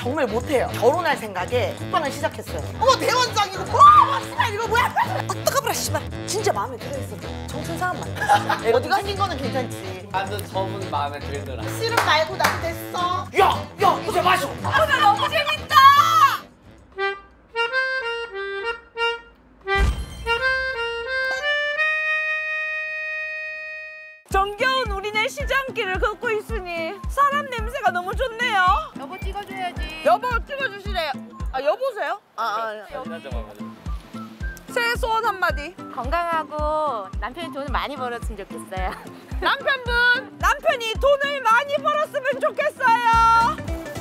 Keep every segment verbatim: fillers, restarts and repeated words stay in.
정말 못해요. 결혼할 생각에 국방을 시작했어요. 어머 대원장 이거 뭐야? 씨발 이거 뭐야? 아 뜨거워라 씨발. 진짜 마음에 들어있어. 청춘 사람만. 어디가 생긴 거는 괜찮지. 완전 저분 마음에 들더라. 싫음 말고 난 됐어. 야! 야! 이제 마셔! 오늘 너무 재밌다. 정겨운 우리네 시장길을 걷고 있으니 사람 냄새가 너무 좋네요. 여보 찍어줘야지. 여보 찍어주시래요. 아 여보세요? 아, 아 새해 소원 한마디. 건강하고 남편이 돈을 많이 벌었으면 좋겠어요. 남편분! 남편이 돈을 많이 벌었으면 좋겠어요.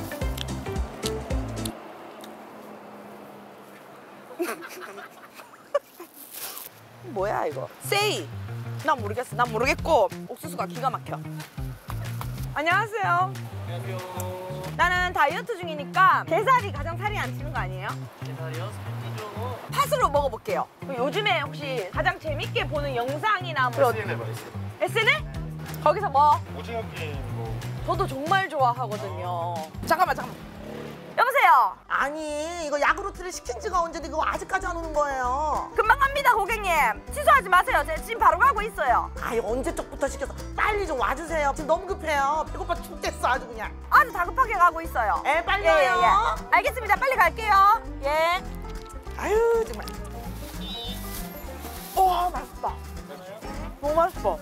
뭐야 이거? 세이. 난 모르겠어. 난 모르겠고 옥수수가 기가 막혀. 안녕하세요. 안녕하세요. 나는 다이어트 중이니까 게살이 가장 살이 안 찌는 거 아니에요? 게살이요? 살찌죠? 팥으로 먹어볼게요. 요즘에 혹시 가장 재밌게 보는 영상이나 뭐 에스엔엘 맛있어요. 에스엔엘? 거기서 뭐? 오징어 게임 뭐. 저도 정말 좋아하거든요. 잠깐만 잠깐만. 여보세요. 아니 이거 야구르트를 시킨 지가 언제인데 이거 아직까지 안 오는 거예요. 금방 갑니다 고객님. 취소하지 마세요. 제가 지금 바로 가고 있어요. 아이 언제적부터 시켜서 빨리 좀 와주세요. 지금 너무 급해요. 배고파 죽겠어 아주 그냥. 아주 다급하게 가고 있어요. 에 빨리 예, 예, 와요. 예. 알겠습니다. 빨리 갈게요. 예. 아유 정말. 와 맛있다. 너무 맛있어.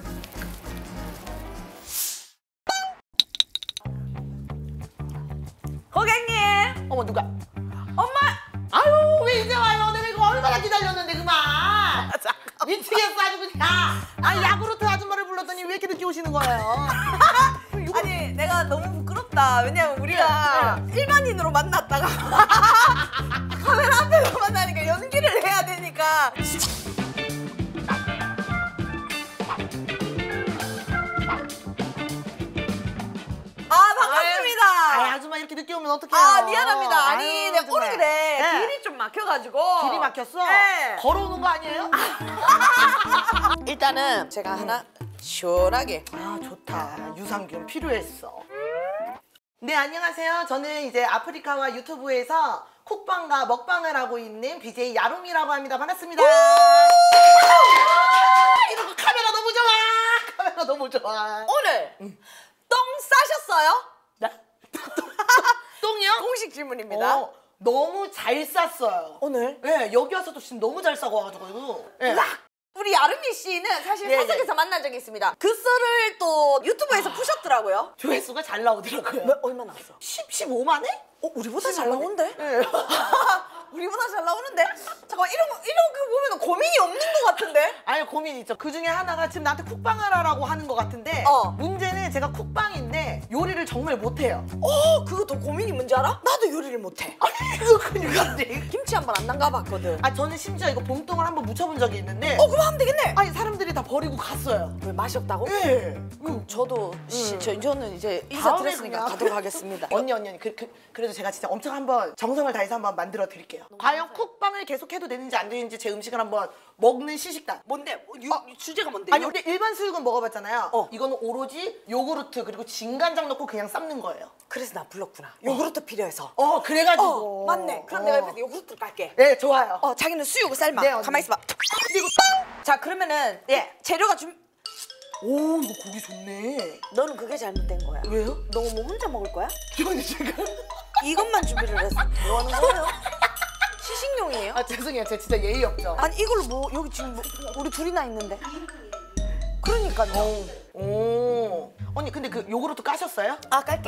고객님. 어머 누가? 엄마. 아유 왜 이제 와요? 내가 이거 얼마나 기다렸는데 그만. 미치겠어 아주 그냥. 아 야구르트 아줌마를 불렀더니 왜 이렇게 늦게 오시는 거예요? 아니 내가 너무 부끄럽다. 왜냐면 우리가 네, 일반인으로 만났다가 카메라 앞에서 만나니까 연기를 해야 되니까. 아 반갑습니다. 아 아줌마 이렇게 늦게 오면 어떡해요? 아 미안합니다. 아니 아유, 내가 정말. 오늘에 네. 길이 좀 막혀가지고. 길이 막혔어? 네. 걸어오는 거 아니에요? 일단은 제가 하나 시원하게. 아 좋다. 유산균 필요했어. 네 안녕하세요. 저는 이제 아프리카와 유튜브에서 쿡방과 먹방을 하고 있는 비제이 야룸이라고 합니다. 반갑습니다. 이러고 카메라 너무 좋아. 카메라 너무 좋아. 오늘 똥 싸셨어요? 나? 똥이요? 공식 질문입니다. 어, 너무 잘 쌌어요. 오늘? 네 여기 와서도 지금 너무 잘 싸고 와가지고. 네. 락! 우리 야름이 씨는 사실 네, 사석에서 만난 적이 있습니다. 그 썰을 또 유튜브에서 푸셨더라고요. 조회수가 잘 나오더라고요. 몇, 얼마 나왔어? 십, 십오만 회? 어, 우리보다 잘 나오는데? 네. 우리보다 잘 나오는데? 잠깐 이런 거, 이런 거 보면 고민이 없는 것 같은데? 아니 고민이 있죠. 그 중에 하나가 지금 나한테 쿡방을 하라고 하는 것 같은데 어. 문제는 제가 쿡방인데 요리를 정말 못해요. 어, 그거 더 고민이 뭔지 알아? 나도 요리를 못해. 아니 이거 큰일 났네. 김치 한 번 안 담가봤거든. 아 저는 심지어 이거 봄동을 한번 묻혀본 적이 있는데 어, 그럼 하면 되겠네. 아니 사람들이 다 버리고 갔어요. 왜 맛이 없다고? 네. 그럼 저도 시, 저, 저는 이제 인사 다음에 드렸으니까 그냥. 가도록 하겠습니다. 언니 언니 언니 그, 그, 그래도 제가 진짜 엄청 한번 정성을 다해서 한번 만들어 드릴게요. 과연 쿡방을 계속해도 되는지 안 되는지 제 음식을 한번 먹는 시식단. 뭔데? 뭐, 유, 어. 주제가 뭔데? 아니 우리 일반 수육은 먹어봤잖아요. 어. 이거는 오로지 요구르트 그리고 진간장 넣고 그냥 삶는 거예요. 그래서 나 불렀구나. 요구르트 필요해서. 어 그래가지고. 어, 맞네. 그럼 어. 내가 옆에서 요구르트 깔게. 네 좋아요. 어, 자기는 수육을 삶아. 네, 언니. 가만히 있어봐. 그리고 자, 그러면은 예. 재료가 좀 오 이거 고기 좋네. 너는 그게 잘못된 거야. 왜요? 너 뭐 혼자 먹을 거야? 이거는 제가 이것만 준비를 했어. 뭐 하는 거예요? 시식용이에요? 아 죄송해요 제가 진짜 예의 없죠. 아니 이걸로 뭐 여기 지금 뭐, 우리 둘이나 있는데. 그러니까요. 오 언니 근데 그 요구르트 까셨어요? 아 깔게.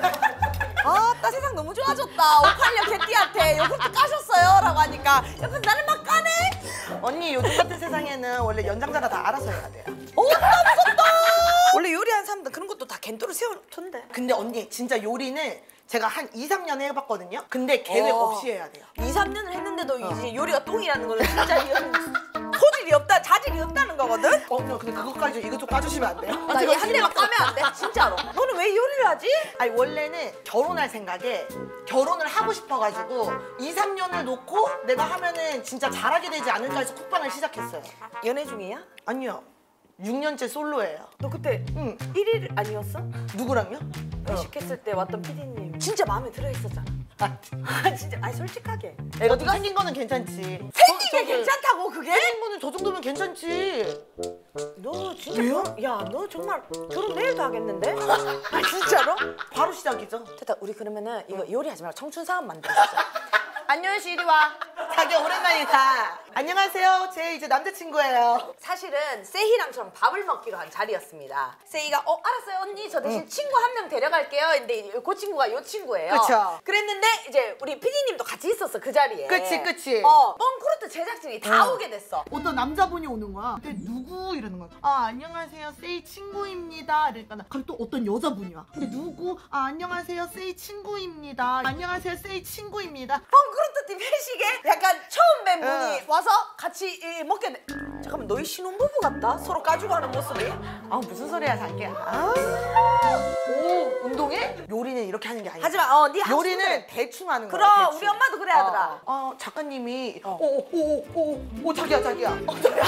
아, 나 세상 너무 좋아졌다. 오팔려 개띠한테 요구르트 까셨어요? 라고 하니까 옆에서 나를 막 까네? 언니 요즘 같은 세상에는 원래 연장자가 다 알아서 해야 돼요. 어, 나 무섭다. 원래 요리하는 사람들 그런 것도 다 겐토로 세워놓던데. 근데 언니 진짜 요리는 제가 한 이, 삼 년 해봤거든요. 근데 계획 어. 없이 해야 돼요. 이, 삼 년을 했는데도 이제 요리가 똥이라는 거는 진짜 이건 소질이 없다, 자질이 없다는 거거든? 어, 언니 근데 그것까지 이거 좀 까주시면 안 돼요? 나 얘 한 대만 까면 안 돼, 진짜로. 너는 왜 요리를 하지? 아니 원래는 결혼할 생각에 결혼을 하고 싶어가지고 이, 삼 년을 놓고 내가 하면은 진짜 잘하게 되지 않을까 해서 쿡방을 시작했어요. 연애 중이야? 아니요. 육 년째 솔로예요. 너 그때 응. 일 일 아니었어? 누구랑요? 어. 회식했을 때 왔던 피디님. 진짜 마음에 들어 했었잖아. 아 진짜 아니 솔직하게. 애가 좀 생긴 거는 괜찮지. 생긴 저- 게 저기 괜찮다고 그게? 생긴 거는 저 정도면 괜찮지. 너 진짜 결혼, 야, 너 정말 결혼 내일도 하겠는데? 아, 진짜로? 바로 시작이죠. 됐다, 우리 그러면은 이거 요리하지 말고 청춘 사업 만들자. 안녕 씨, 이리 와. 자기 오랜만이다. 안녕하세요. 제 이제 남자친구예요. 사실은 세희랑처럼 밥을 먹기로 한 자리였습니다. 세희가 어 알았어요 언니 저 대신 친구 한 명 데려갈게요. 근데 그 친구가 요 친구예요. 그쵸. 그랬는데 이제 우리 피디님도 같이 있었어 그 자리에. 그치, 그치. 어 뻥크루트 제작진이 다 오게 됐어. 어떤 남자분이 오는 거야. 근데 누구 이러는 거야. 아 안녕하세요 세이 친구입니다. 이러니까 그리고 또 어떤 여자분이 와. 근데 누구? 아 안녕하세요 세이 친구입니다. 안녕하세요 세이 친구입니다. 뻥크루트 팀 회식에 약간 처음 뵌 분이 응. 와서 같이 이, 먹게 돼. 잠깐만 너희 신혼부부 같다? 서로 까주고 하는 모습이. 아 무슨 소리야 자기야. 아. 오 운동해? 요리는 이렇게 하는 게 아니야. 하지만 어, 네 하고 요리는 싶은데. 대충 하는 거야. 그럼 대충. 우리 엄마도 그래 하더라. 어, 어, 어, 작가님이 어. 오오오오오 자기야 자기야. 어, 자기야.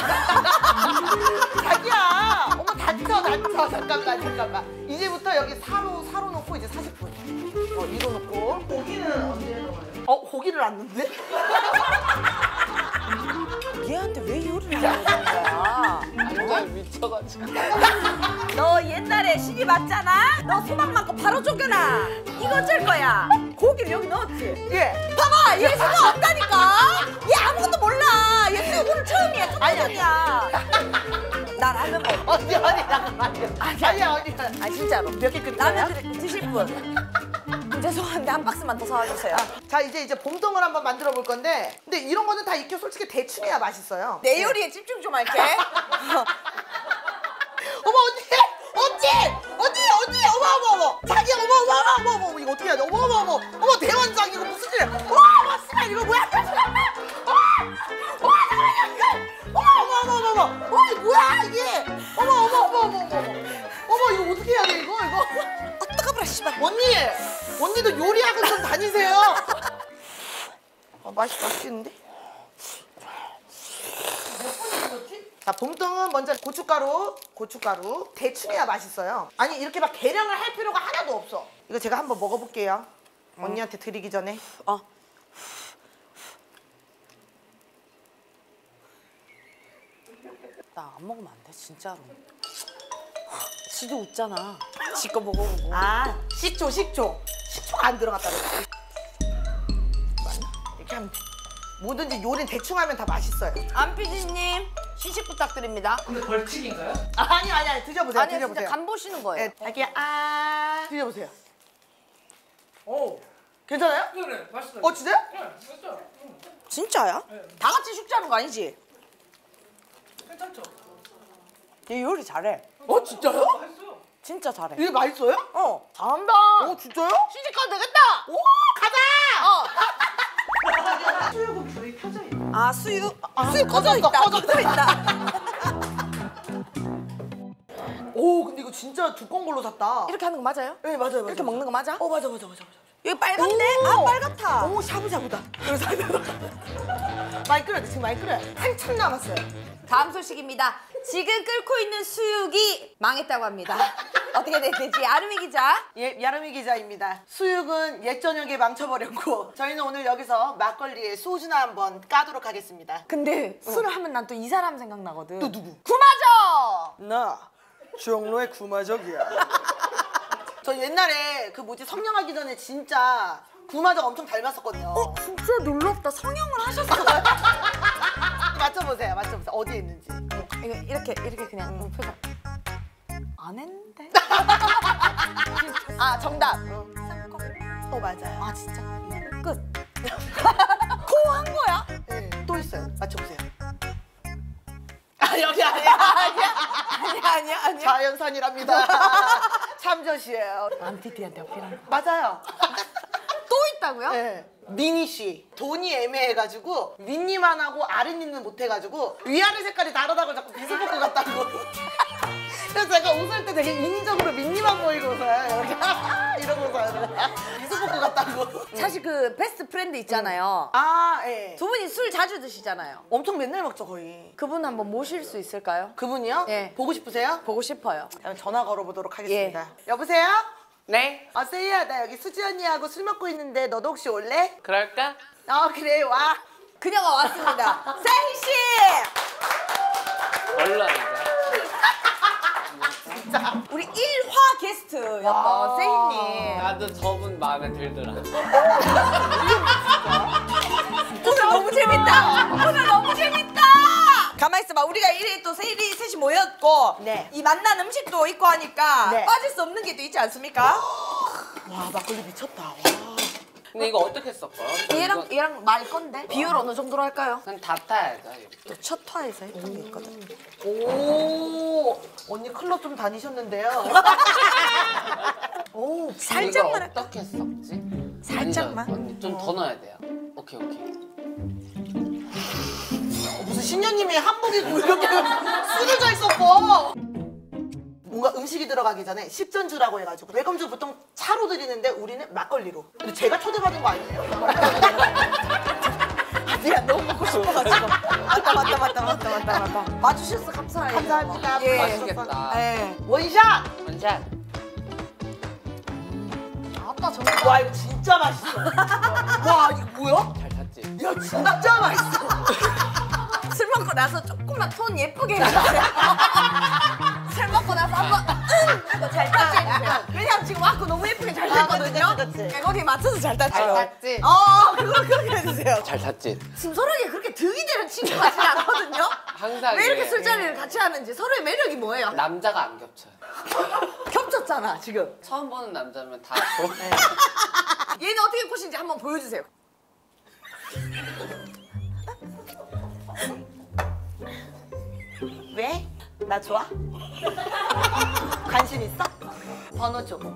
자기야. 어머 다쳐 다쳐 잠깐만 잠깐만. 이제부터 여기 사로 사로 놓고 이제 사십 분. 어 이거 놓고. 고기는 언제 넣어요? 어 고기를 안 넣는데? 얘한테 왜 요리를 하는 거야? 완전 미쳐가지고. 너 옛날에 시집 왔잖아? 너 수박 맞고 바로 쫓겨나. 이거 어쩔 거야? 고기를 여기 넣었지? 예. 봐봐, 얘 수박 없다니까? 얘 아무것도 몰라. 얘 수박 오늘 처음이야, 초대전이야. 난 라면 먹어. 언니 언니 잠깐만요. 아니야 언니. 아 진짜로. 몇 개 끓여요? 라면 드, 드실 분. 죄송한데 한 박스만 더 사와주세요. 자 이제 이제 봄동을 한번 만들어 볼 건데 근데 이런 거는 다 익혀 솔직히 대충 해야 맛있어요. 내 요리에 집중 좀 할게. 어머 언니 언니 언니 언니 어머 어머 어머 자기야 어머 어머 어머 어머 어머 이거 어떻게 해야 돼 어머 어머 어머 어머 대원장 이거 무슨 일이야 와 씨발 이거 뭐야 어머 어머 어머 어머 어머 어머 이거 뭐야 이게 어머 어머 어머 어머 어머 어머 이거 어떻게 해야 돼 이거 이거 어떡하보라 씨발. 언니 언니도 요리학원 좀 다니세요. 아 맛이 맛있겠는데? 자, 봄동은 먼저 고춧가루, 고춧가루 대충 해야 맛있어요. 아니 이렇게 막 계량을 할 필요가 하나도 없어. 이거 제가 한번 먹어볼게요. 언니한테 드리기 전에. 어. 나 안 먹으면 안 돼, 진짜로. 지도 웃잖아. 지거 먹어보고. 아, 식초, 식초. 식초가 안 들어갔다 그랬지. 이렇게 하면 돼. 뭐든지 요리는 대충 하면 다 맛있어요. 안피디님 시식 부탁드립니다. 근데 벌칙인가요? 아, 아니, 아니, 아니. 드셔보세요. 아니 드셔보세요. 진짜 간 보시는 거예요. 네, 자기야, 아. 드셔보세요. 오. 괜찮아요? 그래, 맛있어. 어, 진짜요? 네, 맛있어. 진짜야? 다 같이 숙제하는 거 아니지? 괜찮죠? 얘 요리 잘해. 어, 진짜요? 맛있어요. 진짜 잘해. 이게 맛있어요? 어 잘한다. 어, 진짜요? 시집 가도 되겠다. 오, 가자! 어. 수육은 불이 켜져 있네. 아 수육 아, 수육 꺼져 있다. 꺼졌어. 꺼져 있다. 오, 근데 이거 진짜 두꺼운 걸로 샀다. 이렇게 하는 거 맞아요? 네, 맞아요, 맞아요. 이렇게 먹는 거 맞아? 어, 맞아, 맞아, 맞아, 맞아. 여기 빨간데? 오! 아 빨갛다. 오, 샤브샤브다. 그래서 많이 끓여야 돼, 지금 많이 끓여야 돼. 한참 남았어요. 다음 소식입니다. 지금 끓고 있는 수육이 망했다고 합니다. 어떻게 됐는지 아름이 기자. 예, 야름이 기자입니다. 수육은 옛 저녁에 망쳐버렸고 저희는 오늘 여기서 막걸리에 소주나 한번 까도록 하겠습니다. 근데 술을 하면 난 또 이 사람 생각나거든. 또 누구? 구마저. 나 주영로의 구마적이야. 저 옛날에 그 뭐지 성령하기 전에 진짜 구마적 엄청 닮았었거든요. 어 진짜 놀랍다. 성형을 하셨어. 맞춰보세요, 맞춰보세요. 어디에 있는지. 이거 이렇게 이렇게 그냥 응. 표정. 안 했는데. 아 정답. 쌍꺼. 어, 맞아요. 아 진짜. 끝. 코 한 거야? 네, 또 있어요. 맞춰보세요. 아, 여기 아니야. 아니야 아니야 아니야 아니야. 자연산이랍니다. 참젓이에요. 안피디한테 어필한 거. 맞아요. 또 있다고요? 네. 미니 씨 돈이 애매해가지고 윗니만 하고 아랫니는 못해가지고 위아래 색깔이 다르다고 자꾸 비스포크 같다고. 그래서 제가 웃을 때 되게 인위적으로 민니만 보이고 웃어요. 이렇게 이러고 웃어요. 비스포크 같다고. 사실 그 베스트 프렌드 있잖아요. 아, 예. 두 분이 술 자주 드시잖아요. 엄청 맨날 먹죠 거의. 그분 한번 모실 수 있을까요? 그분이요? 예. 보고 싶으세요? 보고 싶어요. 그럼 전화 걸어보도록 하겠습니다. 여보세요? 네? 아 세희야 나 여기 수지 언니하고 술 먹고 있는데 너도 혹시 올래? 그럴까? 아 그래 와. 그녀가 왔습니다. 세희 씨. 얼른 앉아. 우리 일 화 게스트였던 세희님. 나도 저분 마음에 들더라. 오늘 너무 재밌다. 오늘 너무 재밌다. 가만 있어봐. 우리가 이래 또 세희 셋이 모였고 네. 이 맛난 음식도 있고 하니까 네. 빠질 수 없는 게 또 있지 않습니까? 와 막걸리 미쳤다. 와. 근데 이거 어떻게 섞어요? 얘랑 이거 얘랑 말 건데 비율 어느 정도로 할까요? 그냥 다 타야죠. 또 첫 화에서 했던 게 있거든. 오 언니 클럽 좀 다니셨는데요. 오 살짝만 이거 어떻게 섞지? 살짝만? 아니죠, 언니 좀 더 넣어야 돼요. 오케이 오케이. 무슨 신녀님이 한복이고 이렇게 술을 잘 섞어. 뭔가 음식이 들어가기 전에 식전주라고 해가지고 외검주 보통 차로 드리는데 우리는 막걸리로. 근데 제가 초대받은 거 아니에요? 아니야 너무 먹고 싶어가지고. 맞다 맞다 맞다 맞다 맞다 맞다. 와주셔서 감사해요. 감사합니다. 예. 맛있겠다. 예. 원샷! 원샷. 아빠 정말. 와 이거 진짜 맛있어. 와 이거 뭐야? 잘 탔지? 야 진짜 맛있어. 술 먹고 나서 조금만 톤 예쁘게 해주세요. 술 먹고 나서 한번 응! 이거 잘 따지 해주세요. 왜냐면 지금 와꾸 너무 예쁘게 잘 아, 땄거든요. 그치, 그치, 그치. 거기에 맞춰서 잘 땄죠. 잘 탔지? 어, 그걸 그렇게 해주세요. 잘 탔지? 지금 서로에게 그렇게 득이 되는 친구 같진 않거든요. 항상 왜 이렇게 이래. 술자리를 같이 하는지 서로의 매력이 뭐예요? 남자가 안 겹쳐요. 겹쳤잖아 지금. 처음 보는 남자면 다 좋아. 얘는 어떻게 꽃인지 한번 보여주세요. 왜? 나 좋아? 관심 있어? 번호 줘.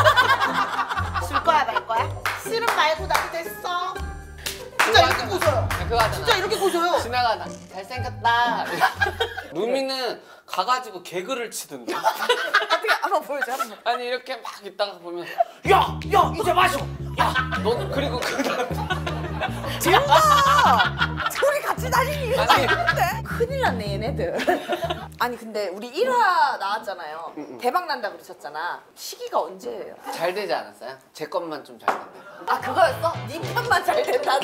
줄 거야 말 거야? 싫은 말고 나도 됐어. 진짜 이렇게 꼬셔요. 그거 하잖아. 진짜 이렇게 꼬셔요. 지나가다 잘생겼다. 루미는 가가지고 개그를 치던데. 어떻게 한번 보여줘 한번. 아니 이렇게 막 있다가 보면 야! 야! 이제 마셔! 야! 너 그리고 그 진짜 둘이 같이 다니는 이유가 아니. 있는데 큰일 났네 얘네들. 아니 근데 우리 일 화 나왔잖아요. 대박 난다 그러셨잖아. 시기가 언제예요? 잘 되지 않았어요? 제 것만 좀 잘 됐네. 아 그거였어? 네 편만 잘 된다는.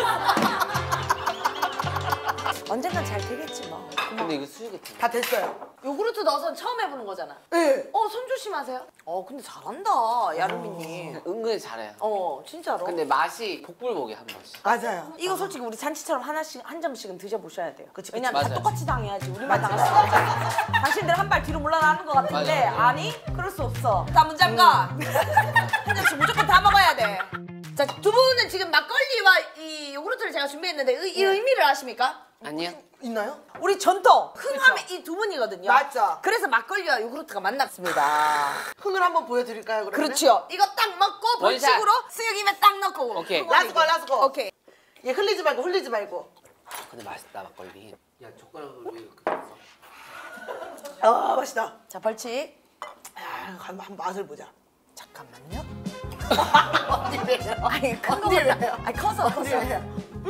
언젠간 잘 되겠지 뭐. 근데 이거 수육이 다 됐어요. 요구르트 넣어서 처음 해보는 거잖아. 네. 어, 손 조심하세요. 어, 근데 잘한다, 야루미님. 은근히 잘해요. 어, 진짜로. 근데 맛이 복불복이 한 번씩. 맞아요. 이거 솔직히 우리 잔치처럼 하나씩 한 점씩은 드셔보셔야 돼요. 그치, 그치. 왜냐면 다 맞아요. 똑같이 당해야지 우리만 당할 수 없잖아. 당신들 한 발 뒤로 물러나는 것 같은데 맞아요. 아니? 그럴 수 없어. 자, 문장가. 한 점씩 무조건 다 먹어야 돼. 자, 두 분은 지금 막걸리와 이 요구르트를 제가 준비했는데 이, 이 의미를 아십니까? 아니요? 있나요? 우리 전통 흥하면 이 두 분이거든요. 맞죠. 그래서 막걸리와 요구르트가 만났습니다. 흥을 한번 보여드릴까요 그러면? 그렇죠. 이거 딱 먹고 원샷. 벌칙으로 수육 입에 딱 넣고. 오케이. 그거 라스고 얘기. 라스고. 오케이. 얘 흘리지 말고 흘리지 말고. 근데 맛있다 막걸리. 야 젓가락으로 왜 이렇게 했어? 아 맛있다. 자 벌칙. 아, 한번 한 맛을 보자. 잠깐만요. 언니래요. 아니 큰거 언니래요. 같다. 아니 커서 커서. 언니래요.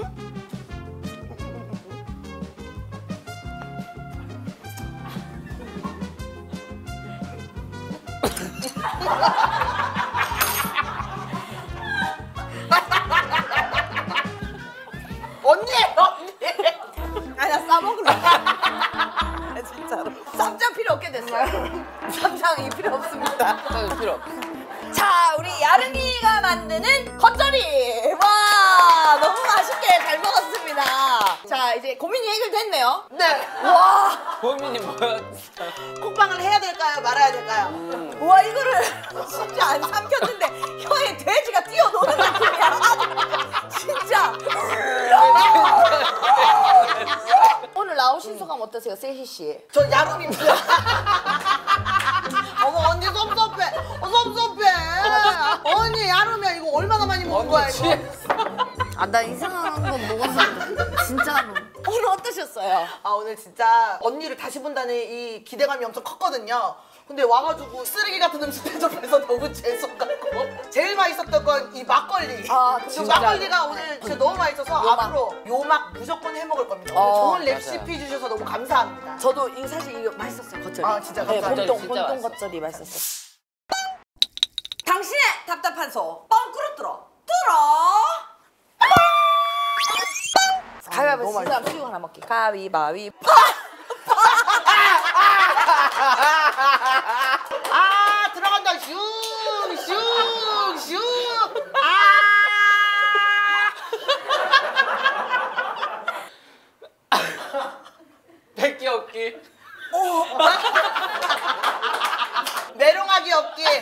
언니! 언니! 아니 나 싸먹을래. 아, 진짜로. 쌈장 필요 없게 됐어요. 쌈장이 필요 없습니다. 저는 필요 없어. 자 우리 야름이가 만드는 겉절이. 와 너무 맛있게 잘 먹었습니다. 자 이제 고민이 해결됐네요. 네. 와. 고민이 뭐였어? 콧방을 해야 될까요? 말아야 될까요? 와 이거를 진짜 안 삼켰는데 혀에 돼지가 뛰어노는 느낌이야. 진짜. 오늘 나오신 소감 어떠세요, 세희 씨? 저 야름입니다. 어머 언니 섭섭해. 어, 섭섭해. 언니 야름이야 이거 얼마나 많이 먹은 거야 이거? 아 나 이상한 건 먹었는데 진짜로. 오늘 어떠셨어요? 아 오늘 진짜 언니를 다시 본다는 이 기대감이 엄청 컸거든요. 근데 와가지고 쓰레기 같은 음식 대접해서 너무 죄송하고 제일 맛있었던 건 이 막걸리. 아, 이 진짜. 막걸리가 오늘 진짜 너무 맛있어서 요막. 앞으로 요막 무조건 해먹을 겁니다. 어, 오늘 좋은 맞아요. 레시피 주셔서 너무 감사합니다. 저도 이거 사실 이거 맛있었어요 겉절이. 아, 진짜 네, 감사합니다. 봄동 진짜 봄동 맛있어. 겉절이 맛있었어요. 답답한 소. 뻥 끌어들어. 들어. 가위바위보 너무 진 사람 수육 하나 먹기. 가위바위보. 아 들어간다 슝슝슝 아 뺏기 없기. 메롱하기 없기